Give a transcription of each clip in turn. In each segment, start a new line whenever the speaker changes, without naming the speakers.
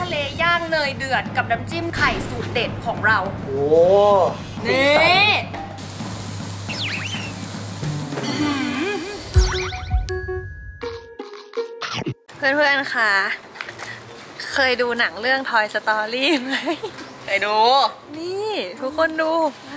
ะเลย่างเนยเดือดกับน้ำจิ้มไข่สูตรเด็ดของเราโอ้นี่เพื่อนๆคะเคยดูหนังเรื่อง Toy Story ไหมเคยดูนี่ทุกคนดู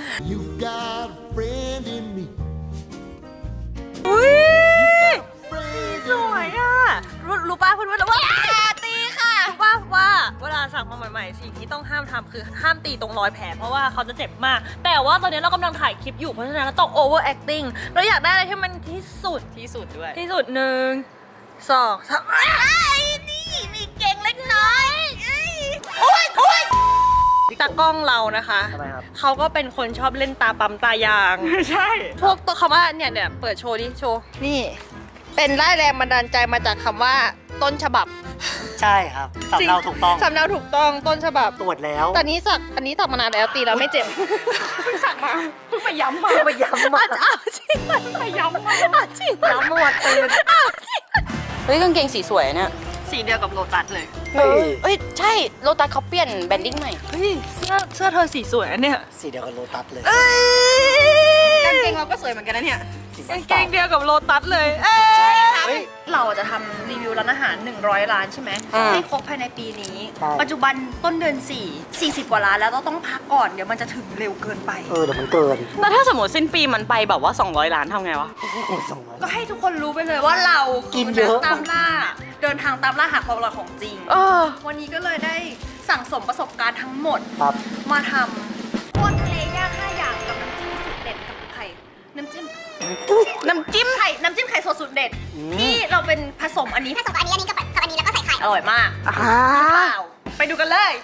อุ้ยสวยอ่ะรู้ป่ะเพื่อนๆว่าตีค่ะว่าเวลาสั่งมาใหม่ๆสิ่งที่ต้องห้ามทำคือห้ามตีตรงรอยแผลเพราะว่าเขาจะเจ็บมากแต่ว่าตอนนี้เรากำลังถ่ายคลิปอยู่เพราะฉะนั้นเราต้อง over acting เราอยากได้อะไรที่มันที่สุดด้วยที่สุด1 2 3นี่มีเก่งเล็กน้อยโอ๊ยตากล้องเรานะคะเขาก็เป็นคนชอบเล่นตาปั๊มตายางใช่พวกตัวคำว่าเนี่ยเปิดโชว์ดิโชว์นี่เป็นได้แรงบันดาลใจมาจากคำว่าต้นฉบับ
ใช่ครับสำเนาถูกต้อง
ต้นฉบับ
ตรวจแล้ว
แต่นี้สักมานานแล้วตีแล้วไม่เจ็บเพิ่งสักมาเพิ่งไปย้ำมาอ้าวจริงไปย้ำมาจริงย้ำหมดตื่น
เฮ้ยกางเกงสีสวยเนี่ย
สีเดียวกับโลตัสเลย
เอ้ยใช่โลตัสเขาเปลี่ยนแบรนดิ้งใหม่
เฮ้ยเสื้อเธอสีสวยอันเนี่ย
สีเดียวกับโลตัสเลย
กางเกงเราก็สวยเหมือนกันนะเนี่ยกางเกงเดียวกับโลตัสเลยใช่ครับเราจะทำรีวิวร้านอาหาร100 ร้านใช่ไหมให้ครบภายในปีนี้ปัจจุบันต้นเดือน40 กว่าร้านแล้วต้องพักก่อนเดี๋ยวมันจะถึงเร็วเกินไป
เดี๋ยวมันเกิน
แล้วถ้าสมมติสิ้นปีมันไปแบบว่า200 ล้านทำไงวะ
ก็ให้ทุกคนรู้ไปเลยว่าเรากินเยอะตามล่าเดินทางตามล่าหาความอร่อยของจริงวันนี้ก็เลยได้สั่งสมประสบการณ์ทั้งหมดมาทำพวกทะเลย่าง5 อย่างกับน้ำจิ้มสุดเด็ดกับไข่น้ำจิ้มไข่สดสูตรเด็ดที่เราเป็นผสมอันนี้กับอันนี้แล้วก็ใส่ไข่อร่อยมากไปดูกันเลย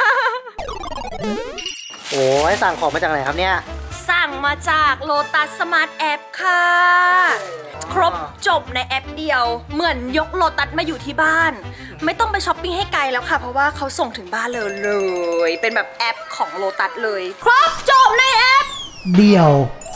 โอ้ยสั่งของมาจากไหนครับเนี่ย
สั่งมาจากโลตัสสมาร์ทแอปค่ะครบจบในแอปเดียวเหมือนยกโลตัสมาอยู่ที่บ้านไม่ต้องไปช้อปปิ้งให้ไกลแล้วค่ะเพราะว่าเขาส่งถึงบ้านเลยเป็นแบบแอปของโลตัสเลยครบจบในแอป
เดียว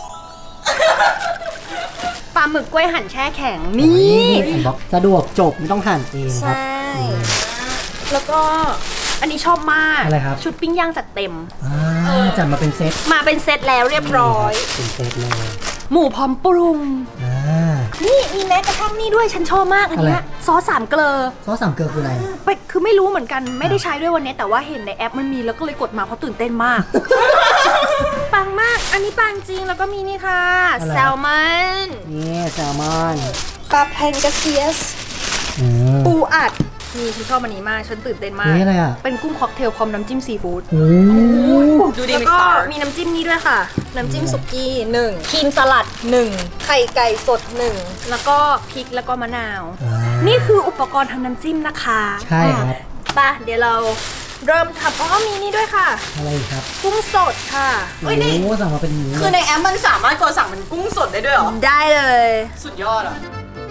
ปลาหมึกกล้วยหั่นแช่แข็งนี่
บอกสะดวกจบไม่ต้องหั่นเองครับ
ใช่แล้วก็อันนี้ชอบมาก
อะไรครับ
ชุดปิ้งย่างจัดเต็ม
จัดมาเป็นเซต
แล้วเรียบร้อย
เป็นเซตเลย
หมูพร้อมปรุงนี่มีแม้กระทั่งนี่ด้วยฉันชอบมากอันนี้ซอส3 เกลือ
คืออะไร
คือไม่รู้เหมือนกันไม่ได้ใช้ด้วยวันนี้แต่ว่าเห็นในแอปมันมีแล้วก็เลยกดมาเพราะตื่นเต้นมากปังมากอันนี้ปังจริงแล้วก็มีนี่ค่ะแซลมอน
นี่แซลมอน
ปลาแพนกาเซียสปูอัดนี่ฉันชอบอันนี้มากฉันตื่นเต้นมาก
นี่อะไรอ่ะ
เป็นกุ้งค็อกเทลพร้อมน้ำจิ้มซีฟู้ดดูดีแล้วก็มีน้ำจิ้มนี้ด้วยค่ะน้ำจิ้มสุกี้1ครีมสลัด1ไข่ไก่สด1แล้วก็พริกแล้วก็มะนาวนี่คืออุปกรณ์ทำน้ำจิ้มนะคะ
ใช่ครับ
ป่ะเดี๋ยวเราเริ่มทำมีนี่ด้วยค่ะ
อะไรครับ
กุ้งสดค่ะ
นี่สั่งมาเป็นนี้
คือในแอปมันสามารถกดสั่งเป็นกุ้งสดได้ด้วยหรอ
ได้เลย
สุดยอดอ่ะ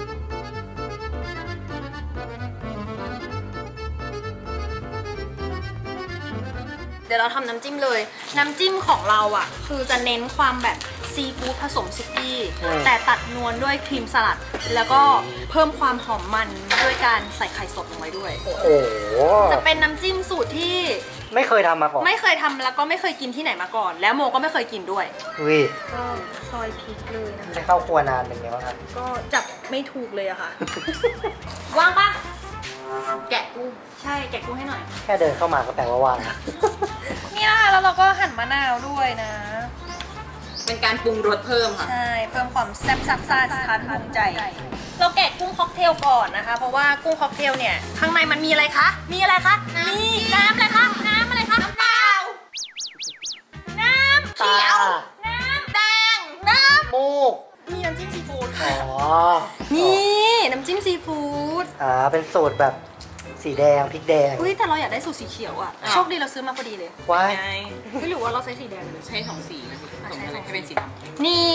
เดี๋ยวเราทำน้ำจิ้มเลยน้ำจิ้มของเราอ่ะคือจะเน้นความแบบซีฟู้ดผสมสุกี้แต่ตัดนวลด้วยครีมสลัดแล้วก็เพิ่มความหอมมันด้วยการใส่ไข่สดลงไปด้วยโอ้โหจะเป็นน้ำจิ้มสูตรที่
ไม่เคยทำมาก่อน
ไม่เคยทำแล้วก็ไม่เคยกินที่ไหนมาก่อนแล้วโมก็ไม่เคยกินด้วยก็ซอยพริกเลยนะ
จะเข้าครัวนานเป็นไงบ้างครับ
ก็จับไม่ถูกเลยอะค่ะว่างปะแกะกุ้งใช่แกะกุ้งให้หน่อย
แค่เดินเข้ามาก็แปลว่าว่าง
นี่นะคะแล้วเราก็หั่นมะนาวด้วยนะ
เป็นการปรุงรสเพิ่มค่ะ
ใช่เพิ่มความแซ่บซับซ่าสถานภูมิใจเราแกะกุ้งค็อกเทลก่อนนะคะเพราะว่ากุ้งค็อกเทลเนี่ยข้างในมันมีอะไรคะมีน้ำอะไรคะน้ำอะไรคะน้ำเปล่าน้ำเขียวน้ำแดงน้ำ
มูก
มีน้ำจิ้มซีฟู้ดค่ะนี่น้ำจิ้มซีฟู้ด
เป็นสูตรแบบสีแดงพริกแดง
แต่เราอยากได้สูตรสีเขียวอ่ะโชคดีเราซื้อมาพอดีเลย
ว้าย
ไม่รู้ว่าเราใช้สีแดงหรือ
ใช้2 สีนะผสมอะไรให้เป็นสีด
ำนี่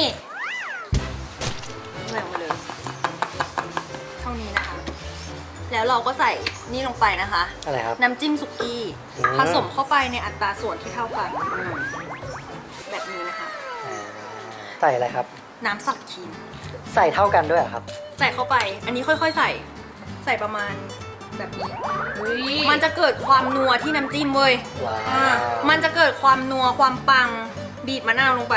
แหวกมาเลยเท่านี้นะคะแล้วเราก็ใส่นี่ลงไปนะคะ
อะไรครับ
น้ำจิ้มสุกี้ผสมเข้าไปในอัตราส่วนที่เท่ากันแบบนี้นะคะ
ใส่อะไรครับ
น้ำสับครีม
ใส่เท่ากันด้วยครับ
ใส่เข้าไปอันนี้ค่อยๆใส่ประมาณแบบนี้มันจะเกิดความนัวที่น้ำจิ้มเว้ย
ว้า
อ่ะ
ว
มันจะเกิดความนัวความปังบีบมะนาวลงไป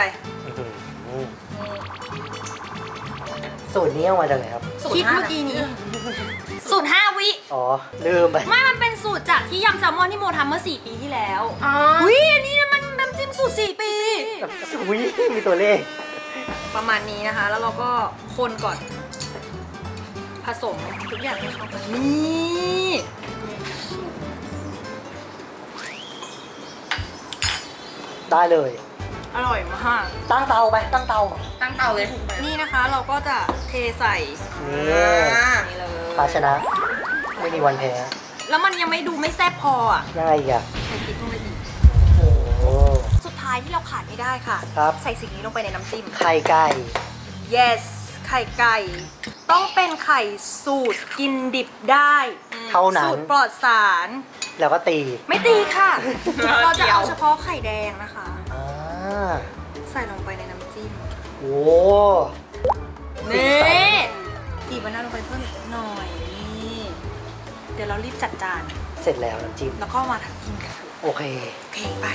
สูตรนี้เอามาจากไหนครับ
คิดเมื่อกี้นี้ สูตร 5 วิ
อ๋อ ลืมไป
ไม่มันเป็นสูตรจากที่ยำแซลมอนที่โมทำเมื่อ 4 ปีที่แล้ว
อ๋อ
อุ้ยอันนี้มันน้ำจิ้มสูตร 4 ปี
อุ้ยมีตัวเลข
ประมาณนี้นะคะ แล้วเราก็คนก่อน ผสมทุกอย่างให้เข้ากันนี่
ได้เลย
อร่อยมาก
ตั้งเตาไป ตั้งเตา
ตั้งเตาเลย
นี่นะคะเราก็จะเทใส่
นี่
นี่เลย
ภาชนะ ไม่มีวันแพ้
แล้วมันยังไม่ดูไม่แซ่บพออ่ะ
ยังไงอีกอ่ะ
ใส่พริกลงไปอีก
โอ้โห
สุดท้ายที่เราขาดไม่ได้ค่ะ
ครับ
ใส่สิ่งนี้ลงไปในน้ำจิ้ม
ไข่ไก่
yes ไข่ไก่ ต้องเป็นไข่สูตรกินดิบได้
เท่านั้น
สูตรปลอดสาร
แล้วก็ตี
ไม่ตีค่ะ เราจะเอาเฉพาะไข่แดงนะคะ
อ่า
ใส่ลงไปในน้ำจิ้ม
โอ้
นี่บีบมะนาวลงไปเพิ่มอีกหน่อยนี่เดี๋ยวเรารีบจัดจาน
เสร็จแล้วน้ำจิ้ม
แล้วก็มาทำกินกัน
โอเค
โอเคไป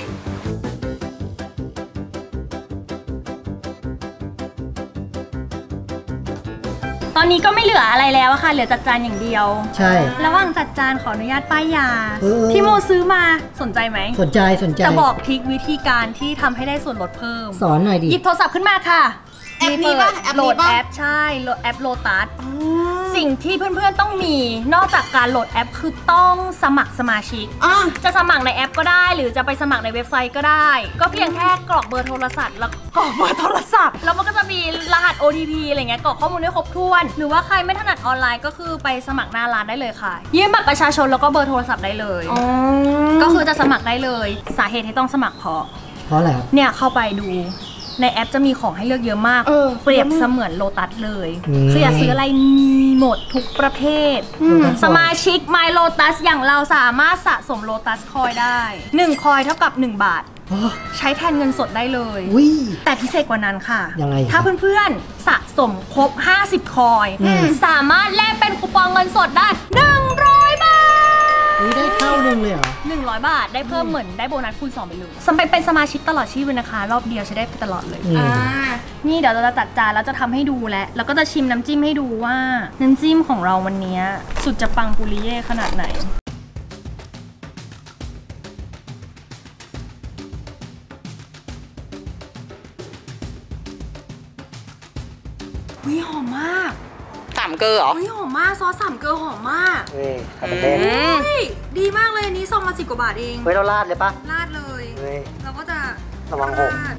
ตอนนี้ก็ไม่เหลืออะไรแล้วอะค่ะ เหลือจัดจานอย่างเดียว
ใช่
ระหว่างจัดจานขออนุญาตป้ายยา
เออ
ที่โมซื้อมาสนใจไหม
สนใจ
จะบอกทริควิธีการที่ทำให้ได้ส่วนลดเพิ่ม
สอนหน่อยดิ
หยิบโทรศัพท์ขึ้นมาค่ะ
แอปนี้ปะแอป
โหล
นี้
ด
ปะ
แอปใช่โหลดแอปโลตัสสิ่งที่เพื่อนๆต้องมีนอกจากการโหลดแอปคือต้องสมัครสมาชิก
อ่ะ
จะสมัครในแอปก็ได้ หรือจะไปสมัครในเว็บไซต์ก็ได้ ก็เพียงแค่กรอกเบอร์โทรศัพท์แล้วกรอกเบอร์โทรศัพท์แล้วมันก็จะมีรหัส OTP อะไรเงี้ยกรอกข้อมูลให้ครบถ้วน หรือว่าใครไม่ถนัดออนไลน์ก็คือไปสมัครหน้าร้านได้เลยค่ะยื่นบัตรประชาชนแล้วก็เบอร์โทรศัพท์ได้เลย ก็คือจะสมัครได้เลยสาเหตุที่ต้องสมัครเพราะ
เพราะอะไรครับ
เนี่ยเข้าไปดูในแอปจะมีของให้เลือกเยอะมาก เปรียบเสมือนโลตัสเลย คืออยากซื้ออะไรมีหมดทุกประเภท สมาชิก My Lotus อย่างเราสามารถสะสมโลตัสคอยได้ 1 คอยเท่ากับ 1 บาท ใช้แทนเงินสดได้เลย
อุ้ย
แต่พิเศษกว่านั้นค่ะ
ยังไง
ถ้าเพื่อนๆสะสมครบ 50 คอย สามารถแลกเป็นคูปองเงินสดได้ 100 บาท
อุ้ยได้เท่านึงเลยเหรอ
100 บาทได้เพิ่มเหมือนได้โบนัสคูณ2ไปเลยสมัยเป็นสมาชิกตลอดชีพเลยนะคะ รอบเดียวใช้ได้ไปตลอดเลย นี่เดี๋ยวเราจะจัดจานแล้วจะทำให้ดูแล้วก็จะชิมน้ำจิ้มให้ดูว่าน้ำจิ้มของเราวันนี้สุดจะปังปุริเย่ขนาดไหน วิหอมมาก
สามเกลือเหรอ
วิหอมมากซอส3 เกลือหอมมาก
เฮ้ยทำเป็นเล่น
เฮ้ยดีมากเลยอันนี้ซองละ10 กว่าบาทเอง
เฮ้ยเราลาดเลยปะ
ราดเลย
เฮ้ย
เราก็จะ
ระวังหก
ราด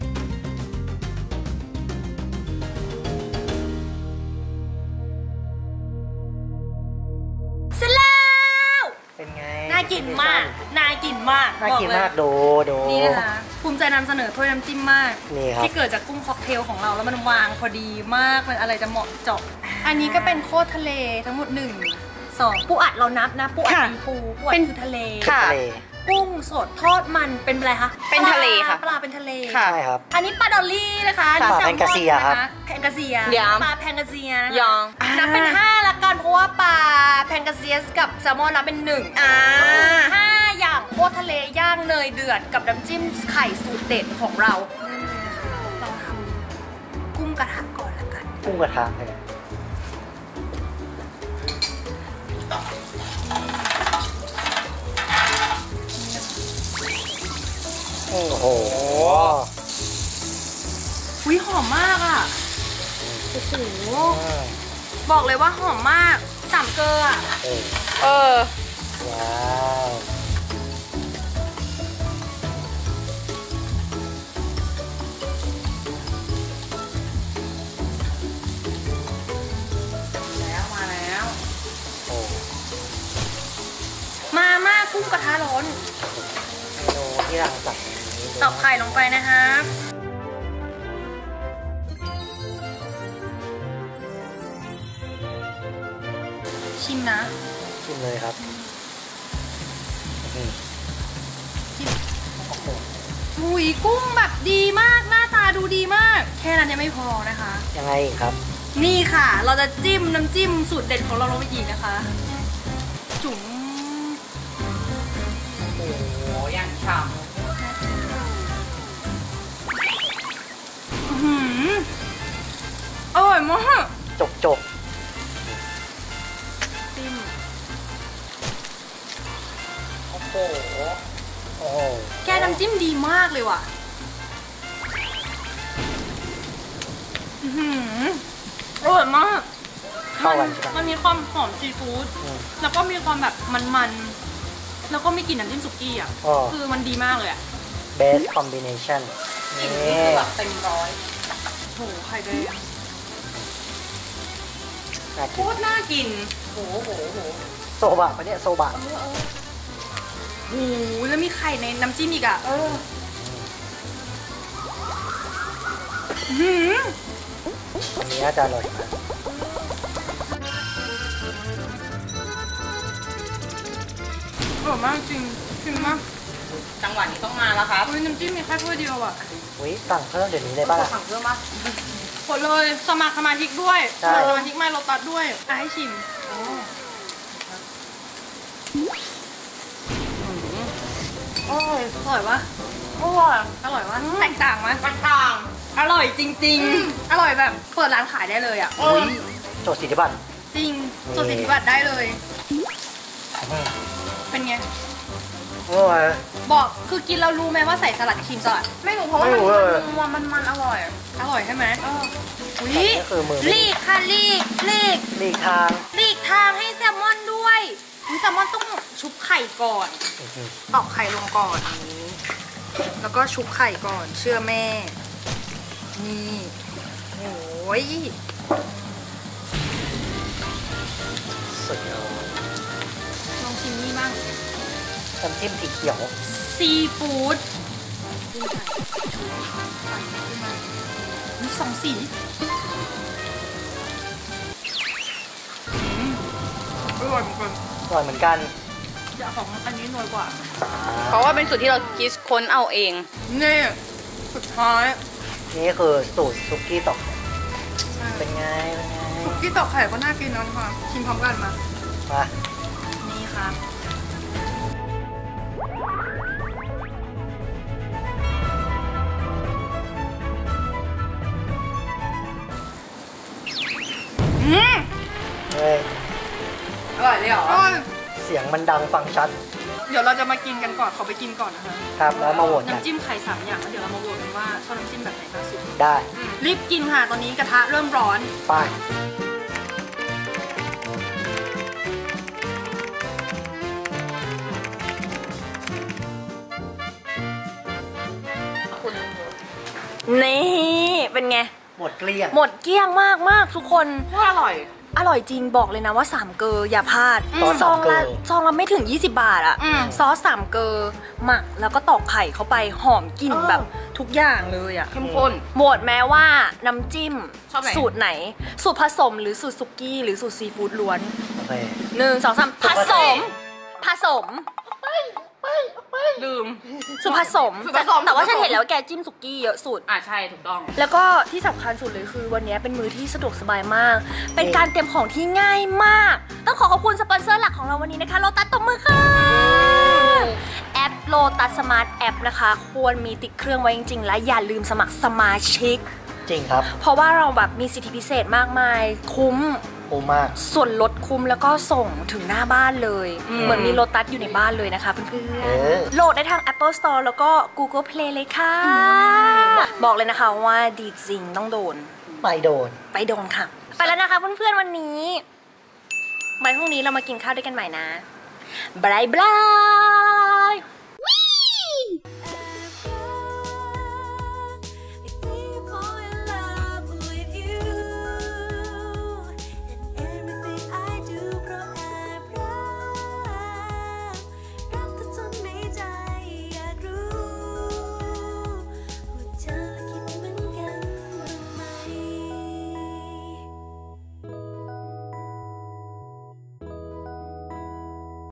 เสร็จแล้ว
เป็นไง
น่ากินมาก น่ากินมาก
น่ากินมาก
บอ
โด
เลยนี่นะคะภูมิใจนำเสนอถ้วยน้ำจิ้มมาก
นี่ครับ
ที่เกิดจากกุ้งค็อกเทลของเราแล้วมันวางพอดีมาก มันอะไรจะเหมาะเจาะ อันนี้ก็เป็นโคตรทะเลทั้งหมด1 2ปูอัดเรานับนะปูอัด
ค่ะ
เป็นปูอัด
เป็น
คือทะเล
ค่ะ
ทะเล
กุ้งสดทอดมันเป็นอะไรคะ
เป็นทะเลค่ะ
ปลาเป็นทะเล
ค่ะ
ใช่ครับ
อันนี้ปลาดอลลี่นะคะ
ค่ะ
นี่แซลมอน
แพนกาเซียครับ
นะคะแพนกาเซีย
ยำ
ปลาแพนกาเซียนะคะ
ยอง
นับเป็น5ละกันเพราะว่าปลาแพนกาเซียสกับแซลมอนนับเป็น1
อ่า
5 อย่างโคตรทะเลย่างเนยเดือดกับน้ำจิ้มไข่สูตรเด็ดของเราเราทำกุ้งกระทะก่อนละกัน
กุ้งกระทะเลยโอ้โห
อุ้ยหอมมากอ่ะโอ้โหบอกเลยว่าหอมมาก3 เกลืออะ
เออ
ว้าว
แล้วมาแล้ว
โอ้
มาม่ากุ้งกระทะร้อน
เมนูที่เราสั่ง
ตอกไข่ลงไปนะคะ ชิมนะ
ชิมเลยครับอืม
อุ้ยกุ้งแบบดีมากหน้าตาดูดีมาก แค่นั้นยังไม่พอนะคะ
ยังไงอีกครับ
นี่ค่ะ เราจะจิ้มน้ำจิ้มสูตรเด็ดของเราลงไปอีกนะคะ จุ๋ม
โอ้โห
แกน้ำจิ้มดีมากเลยว่ะอร่อยมาก
เข้ากันใช่ไหม
มันมีความหอมซีฟู้ด แล้วก็มีความแบบมันๆ แล้วก็มีกลิ่นน้ำจิ้มสุกี้อ่ะ
อ๋อ
คือมันดีมากเลยอ่ะ
best combination นี่
คือแบบเต็มร้อย
โหไข่แดง
น่า
โค
กิน
ตรน่ากินโห
โซบะปะเนี่ยโซบะ
โอ้โหแล้วมีไข่ในน้ำจิ้มอีกอ่ะหืม
อันนี้น่าจะอร่อยมาก
อร่อยมากจริงจริงมาก
จังหวะนี้ต้องมาแล้วครับ
อุ้ยน้ำจิ้มมีแค่ถ้วยเดียวอ่ะ
อุ้ยสั่งเพิ่มเดี๋ยวนี้เลยป่ะล่ะ
สั่งเพิ่มปะ
กดเลยสมัครสมาชิกด้วย
ใช่
สมาชิกไมโลตัสด้วยให้ชิมอร่อยวะอร่อยวะแตกต่างไหม
ต่าง
อร่อยจริง ๆ อร่อยแบบเปิดร้านขายได้เลยอ่ะ
อุ้ยโจทย์สิทธิบัตร
จริงจดสิทธิบัตรได้เลย
อืม
เป็นไง
อร่อย
บอกคือกินเรารู้ไหมว่าใส่สลัดครีมสลัด
ไม่รู้เพราะว่า
ไม่รู้เลย
มันอร่อย
อร่อยใช่ไหมอุ้ย
นี่คือมือ
ลีกค่ะลีก
หลีกทาง
ลีกทางให้แซลมอนด้วยแซลมอนต้องชุบไข่ก่อน
อื้อหือ
ตอกไข่ลงก่อนนี้แล้วก็ชุบไข่ก่อนเชื่อแม่ นี่โอ้ย
สุดยอด
ลองชิมนี่บ้าง
น้ำจิ้มสีเขียว
ซีฟู้ดมีสองสีอร่อยเหมือนกัน
อร่อยเหมือนกัน
อยากของอันนี้น้อยกว่า
เพราะว่าเป็นสูตรที่เราคิดค้นเอาเอง
นี่สุดท้าย
นี่คือสูตรซุกี้ตอกเป็นไง เป็นไง
คุกกี้ตอกไข่ก็น่ากินนะค่ะชิมพร้อมกันมา
มา
นี่ครับอืม
เฮ้ย
อร่อยเลยเหรอ
อร่อย
เสียงมันดังฟังชัด
เดี๋ยวเราจะมากินกันก่อนขอไปกินก่อนนะคะ
ครับ แล้วมาโหวตกัน
น้ำจิ้มไข่3อย่างแล้วเดี๋ยวเรามาโหวตกันว่าชอบน้ำจิ้มแบบไหนมากสุด
ได้
รีบกินค่ะ ตอนนี้กระทะเริ่มร้อน
ไป
นี่เป็นไง
หมดเกลี้ยง
หมดเกลี้ยงมากมากทุกคน
โคตรอร่อย
อร่อยจริงบอกเลยนะว่า3เกลออย่าพลาด
ซอส
ซองละ
3เกลอ
ซองละไม่ถึง 20 บาทอะ
อืม
ซอส3เกลอหมักแล้วก็ตอกไข่เข้าไปหอมกลิ่นแบบทุกอย่างเลยอะ
เข้มข้น
โหวตแม้ว่าน้ำจิ้ม
ชอบไหน
สูตรไหน สูตรผสมหรือสูตรสุกี้หรือสูตรซีฟู้ดล้วน
โอเค
1 2 3ผสม ผสม
ลืม
สูตรผสม
สูตรผสม
แต่ว่าฉัน
สูตรผสม
เห็นแล้ววาแกจิ้มสุกี้เยอะสุด
ใช่ถูกต้อง
แล้วก็ที่สำคัญสุดเลยคือวันนี้เป็นมื้อที่สะดวกสบายมาก เป็นการเตรียมของที่ง่ายมาก ต้องขอบคุณสปอนเซอร์หลักของเราวันนี้นะคะโลตัสตบมือค่ะแอปโลตัสสมาร์ทแอปนะคะควรมีติดเครื่องไว้จริงๆ และอย่าลืมสมัครสมาชิก
จริงครับ
เพราะว่าเราแบบมีสิทธิพิเศษมากมาย คุ้ม
ปูมาก
ส่วนลดคุ้มแล้วก็ส่งถึงหน้าบ้านเลย
อืม
เหมือนมีโลตัสอยู่ในบ้านเลยนะคะเพื่อน
เออ
ๆโหลดได้ทาง Apple Store แล้วก็ Google Play เลยค่ะ บอกเลยนะคะว่าดีจริงต้องโดน
ไม่โดน
ไปโดนค่ะ ไปแล้วนะคะเพื่อนๆวันนี้ไว้พรุ่งนี้เรามากินข้าวด้วยกันใหม่นะบายบาย